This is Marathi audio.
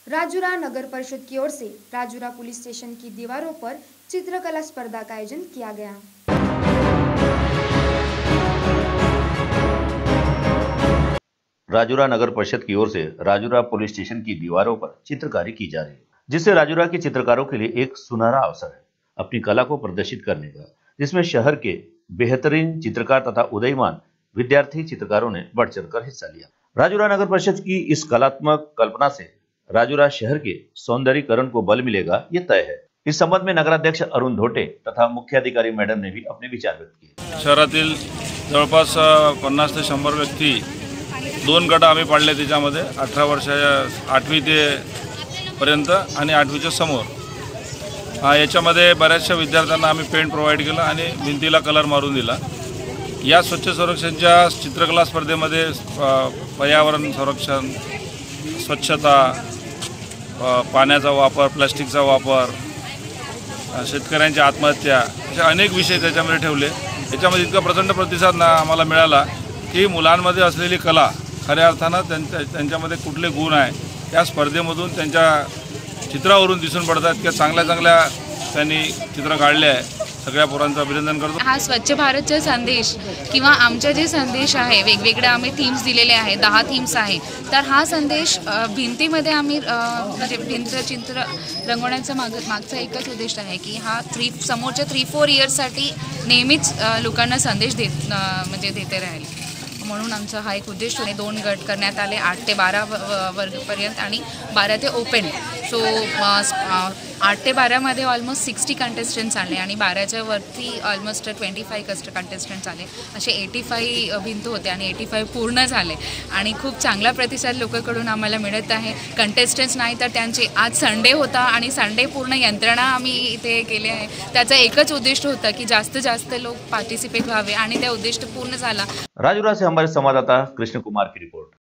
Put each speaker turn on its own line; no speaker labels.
राजूरा नगर परिषद की ओर से राजूरा पुलिस स्टेशन की दीवारों पर चित्रकला स्पर्धा का आयोजन किया गया।
राजूरा नगर परिषद की ओर से राजूरा पुलिस स्टेशन की दीवारों पर चित्रकारी की जा रही है, जिससे राजूरा के चित्रकारों के लिए एक सुनहरा अवसर है अपनी कला को प्रदर्शित करने का, जिसमें शहर के बेहतरीन चित्रकार तथा उदयमान विद्यार्थी चित्रकारों ने बढ़ चढ़कर हिस्सा लिया। राजूरा नगर परिषद की इस कलात्मक कल्पना से राजूरा शहर के सौंदर्यीकरण को बल मिलेगा, ये तय है। इस संबंध में नगराध्यक्ष अरुण धोटे तथा मुख्याधिकारी मैडम ने भी अपने विचार व्यक्त किए।
शहरातील जवळपास 50 ते 100 व्यक्ती 2 गट आम्ही पाडले, त्याच्यामध्ये 18 वर्षाच्या 8वी ते पर्यंत आणि 8वीच्या समोर याच्यामध्ये बऱ्याचशा विद्यार्थ्यांना आम्ही पेंट प्रोव्हाइड केला आणि भिंतीला कलर मारून दिला। या स्वच्छ संरक्षणच्या चित्रकला स्पर्धेमध्ये पर्यावरण संरक्षण, स्वच्छता, पाण्याचा वापर, प्लास्टिकचा वापर, शेतकऱ्यांची आत्महत्या असे अनेक विषय त्याच्यामध्ये ठेवले। याच्यामध्ये इतका प्रचंड प्रतिसाद आम्हाला मिळाला की मुलांमध्ये असलेली कला खऱ्या अर्थानं त्यांच्यामध्ये कुठले गुण आहे या स्पर्धेमधून त्यांच्या चित्रावरून दिसून पडतात की चांगल्या चांगल्या त्यांनी चित्र काढले आहे। सगळ्या पोरांचं अभिनंदन करतो।
हा स्वच्छ भारतचा संदेश किंवा आमचे जे संदेश आहे, वेगवेगळे आम्ही थीम्स दिलेले आहे, 10 थीम्स आहे, तर हा संदेश भिंतीमध्ये आम्ही म्हणजे चित्र रंगवण्याचा मागचा एकच उद्देश आहे की हा समोरच्या 3-4 इयर्ससाठी नेहमीच लोकांना संदेश देते राहील, म्हणून आमचा हा एक उद्देश आहे। 2 गट करण्यात आले, 8 ते 12 वर्गपर्यंत आणि 12 ते ओपन। सो 8 ते 12 मध्ये ऑलमोस्ट 60 कंटेस्टंट्स आले आणि 12च्या वरती ऑलमोस्ट 25 कंटेस्टंट्स आले। असे 85 भिंत होते आणि 85 पूर्ण झाले आणि खूप चांगला प्रतिसाद लोकांकडून आम्हाला मिळत आहे। कंटेस्टंट्स नाही तर त्यांचे आज संडे होता आणि संडे पूर्ण यंत्रणा आम्ही इथे केले आहे। त्याचा एकच उद्देश होता की जास्तीत जास्त लोक पार्टिसिपेट व्हावे आणि ते उद्देश पूर्ण झाला।
राजूरा से हमारे संवाददाता कृष्ण कुमार की रिपोर्ट।